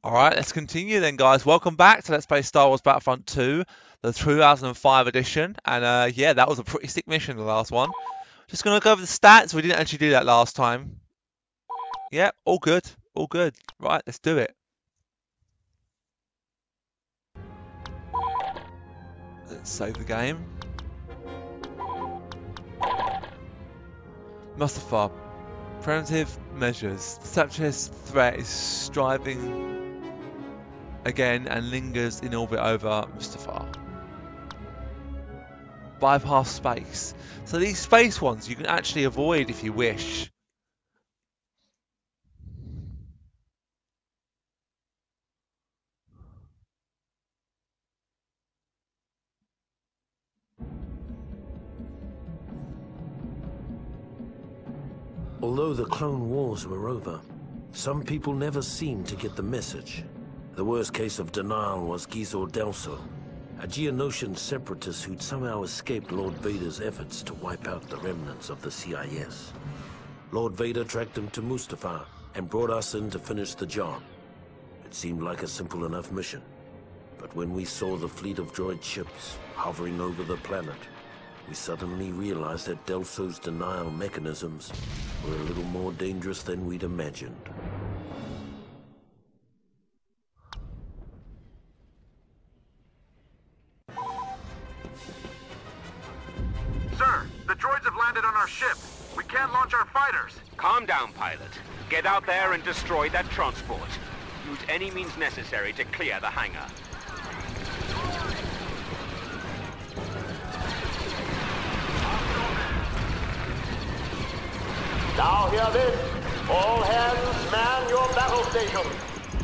Alright, let's continue then, guys. Welcome back to Let's Play Star Wars Battlefront 2, the 2005 edition. And yeah, that was a pretty sick mission, the last one. Just going to go over the stats. We didn't actually do that last time. Yeah, all good. All good. Right, let's do it. Let's save the game. Mustafar. Preventive measures. The Separatist threat is striving again and lingers in orbit over Mustafar. Bypass space. So these space ones you can actually avoid if you wish. Although the Clone Wars were over, some people never seemed to get the message. The worst case of denial was Gizor Delso, a Geonosian separatist who'd somehow escaped Lord Vader's efforts to wipe out the remnants of the CIS. Lord Vader tracked him to Mustafar and brought us in to finish the job. It seemed like a simple enough mission. But when we saw the fleet of droid ships hovering over the planet, we suddenly realized that Delso's denial mechanisms were a little more dangerous than we'd imagined. Sir, the droids have landed on our ship. We can't launch our fighters. Calm down, pilot. Get out there and destroy that transport. Use any means necessary to clear the hangar. Now hear this. All hands man your battle stations.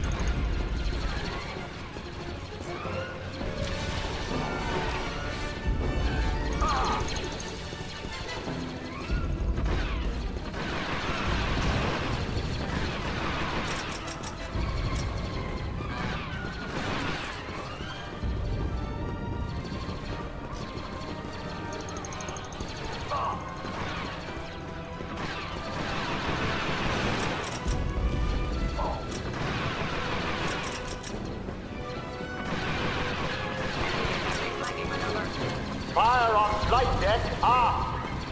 Fire on flight deck aft.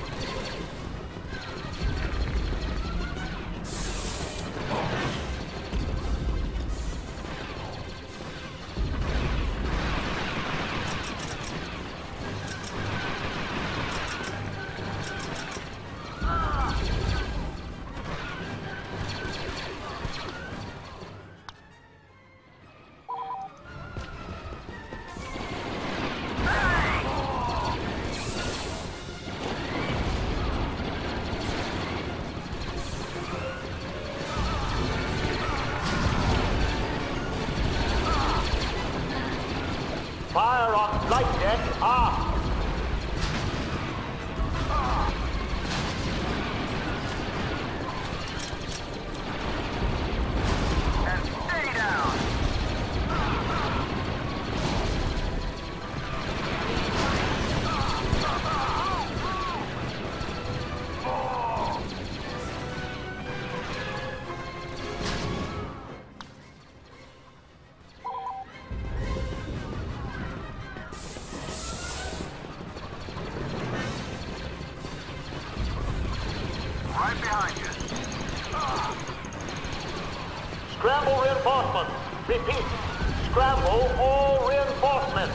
Fire on flight deck aft. And stay down. Right behind you. Scramble reinforcements. Repeat. Scramble all reinforcements.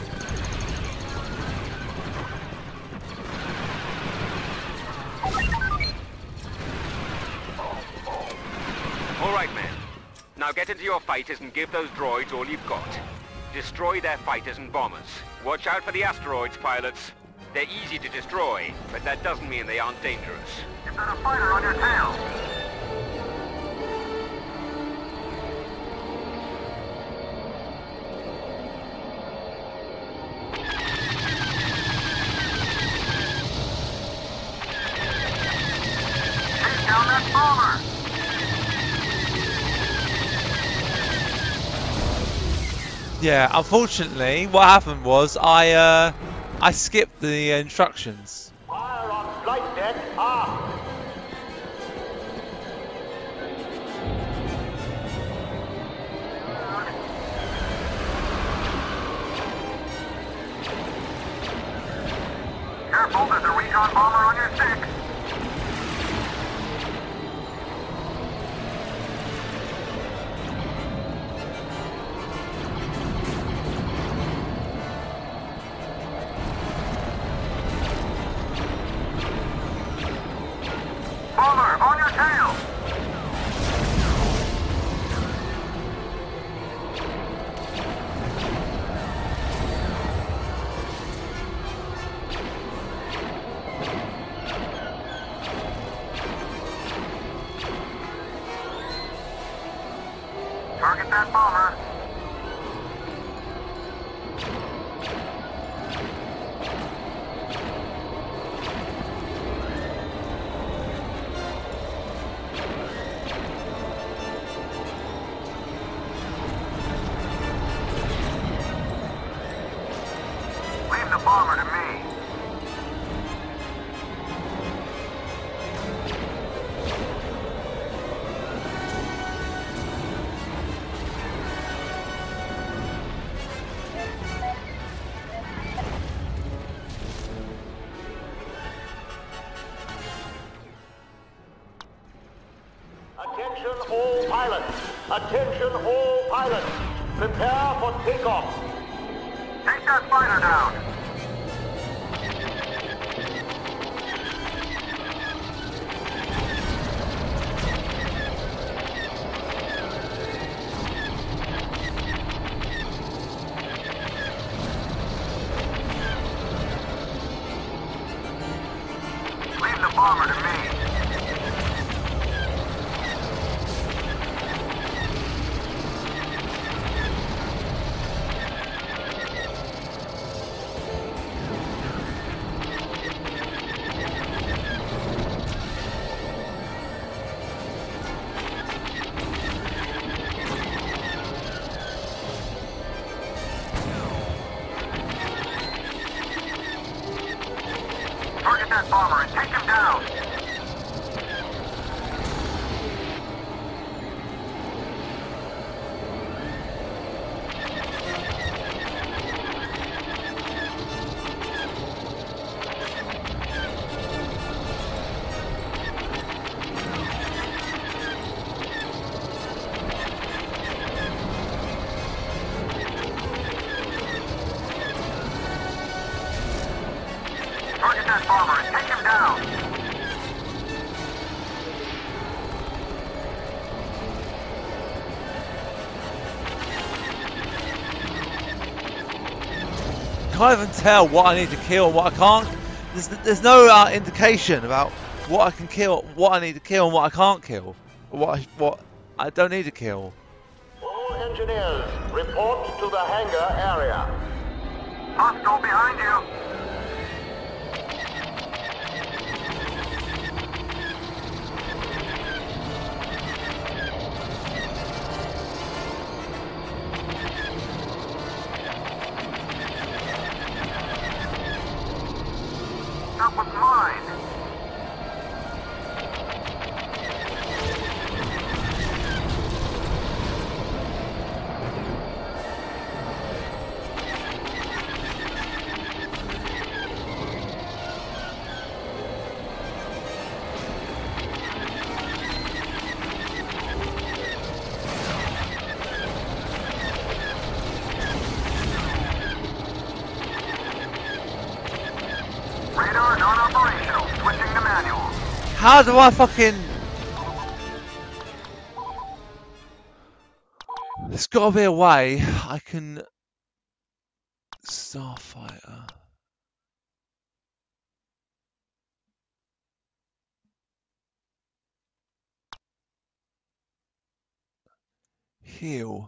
All right, men. Now get into your fighters and give those droids all you've got. Destroy their fighters and bombers. Watch out for the asteroids, pilots. They're easy to destroy, but that doesn't mean they aren't dangerous. You've got a fighter on your tail. Take down that bomber. Yeah, unfortunately, what happened was I skipped the instructions. Fire on flight deck aft. Bomber, on your tail! Target that bomber. Leave the bomber to me. Attention all pilots! Attention all pilots! Prepare for takeoff! Take that fighter down. Leave the bomber to me. Target that bomber and take him down. Target that bomber and take him down. Can't even tell what I need to kill and what I can't. There's no indication about what I can kill, what I need to kill, and what I can't kill, or what I don't need to kill. All engineers, report to the hangar area. Hostile behind you. That was mine. Radar non-operational. Switching to manual. How do I fucking... There's got to be a way I can... Starfighter. Heal.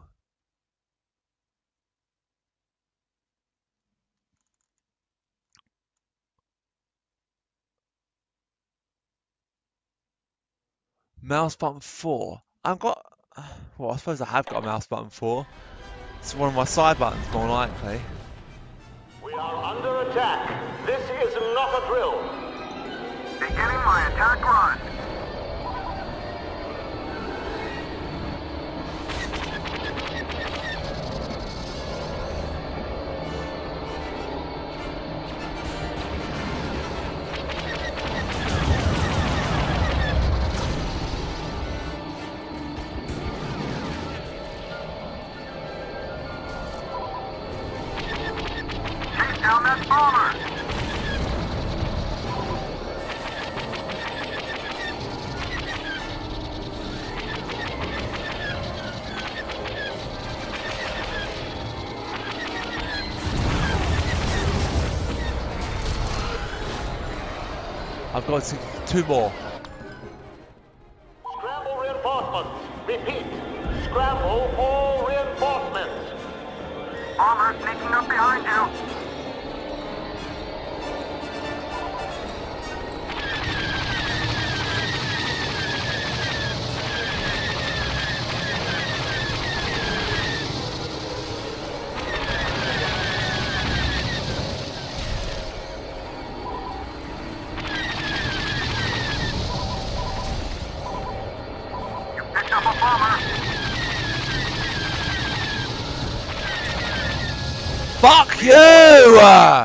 Mouse button 4. I've got... Well, I suppose I have got a mouse button 4. It's one of my side buttons, more likely. We are under attack. This is not a drill. Beginning my attack run. Chase down that bomber. I've got two more. Scramble reinforcements. Repeat. Scramble all reinforcements. Bomber sneaking up behind you. Fuck you!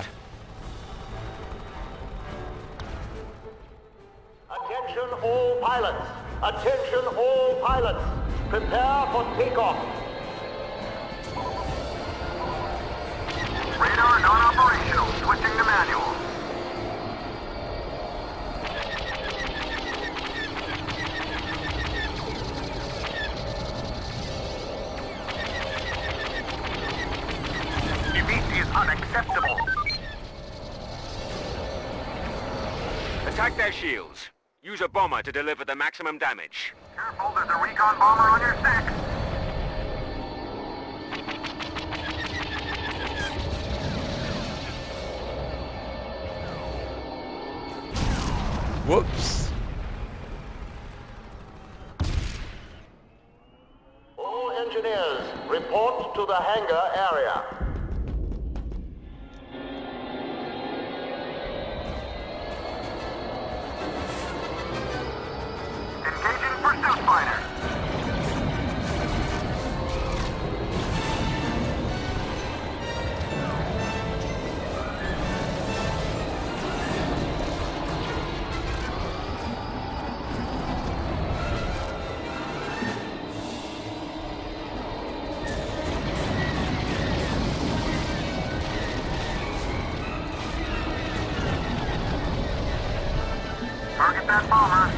Attention all pilots. Attention all pilots. Prepare for takeoff. Radar non-operational. Switching to manual. Defeat is unacceptable. Attack their shields. Use a bomber to deliver the maximum damage. Careful, there's a recon bomber on your stick. Whoops. All engineers, report to the hangar area. Engaging pursuit fighter. Target that bomber.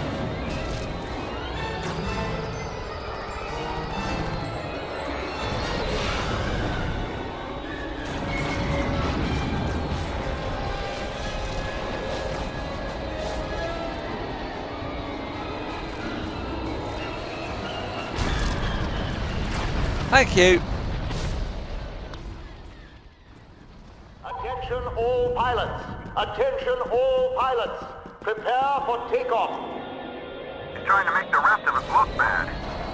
Thank you. Attention all pilots. Attention all pilots. Prepare for takeoff. He's trying to make the rest of us look bad.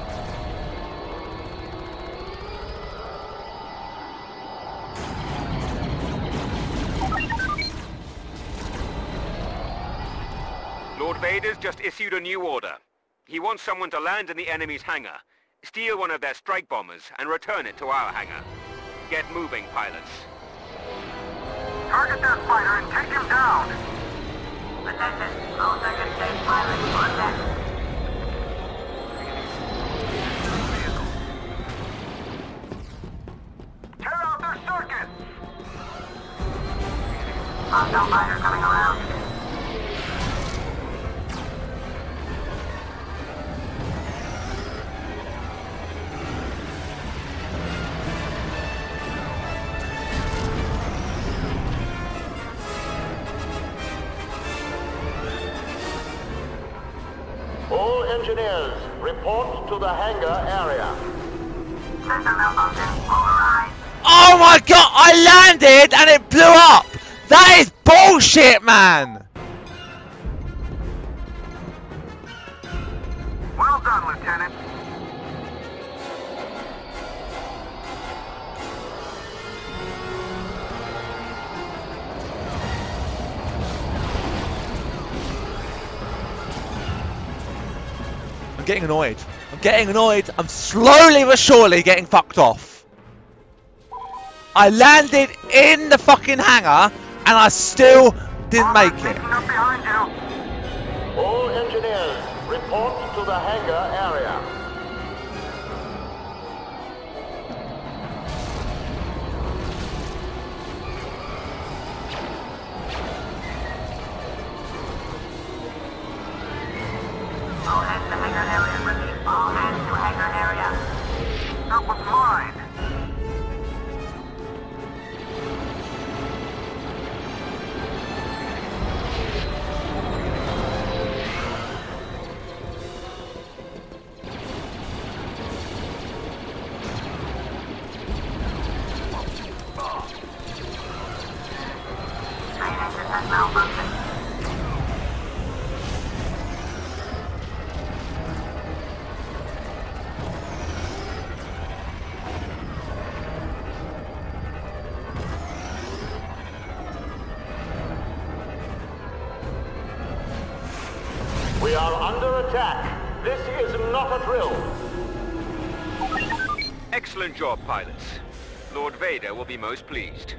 Lord Vader's just issued a new order. He wants someone to land in the enemy's hangar, steal one of their strike bombers, and return it to our hangar. Get moving, pilots. Target that fighter and take him down. Attention, all second stage pilots on deck. Tear out their circuit. Hostile fighter coming around. All engineers, report to the hangar area. System malfunction, override. Oh my god, I landed and it blew up! That is bullshit, man! Well done, Lieutenant. I'm getting annoyed. I'm getting annoyed. I'm slowly but surely getting fucked off. I landed in the fucking hangar and I still didn't make it. Sneaking up behind you. All engineers, report to the hangar area. All hands to hangar area. Repeat, all hands to hangar area. That was mine. attack. This is not a drill. Excellent job, pilots. Lord Vader will be most pleased.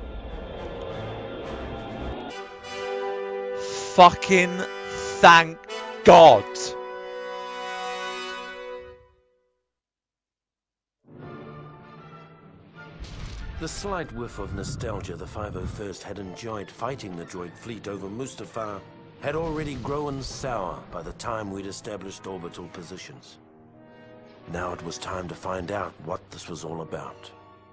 Fucking thank God. The slight whiff of nostalgia the 501st had enjoyed fighting the droid fleet over Mustafar had already grown sour by the time we'd established orbital positions. Now it was time to find out what this was all about.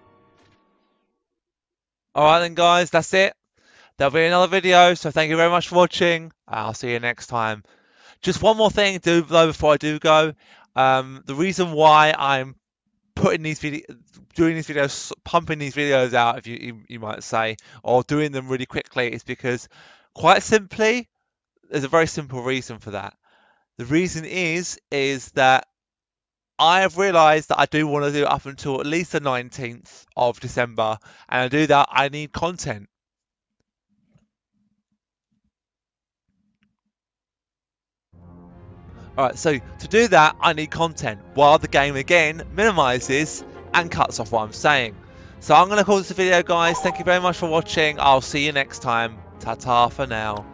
Alright then guys, that's it. There'll be another video, so thank you very much for watching. I'll see you next time. Just one more thing to do though before I do go. The reason why I'm putting these doing these videos, pumping these videos out, if you might say, or doing them really quickly, is because, quite simply, there's a very simple reason for that. The reason is that I have realised that I do want to do it up until at least the 19th of December, and to do that I need content. Alright, so to do that I need content, while the game again minimises and cuts off what I'm saying. So I'm going to call this a video guys. Thank you very much for watching. I'll see you next time. Ta-ta for now.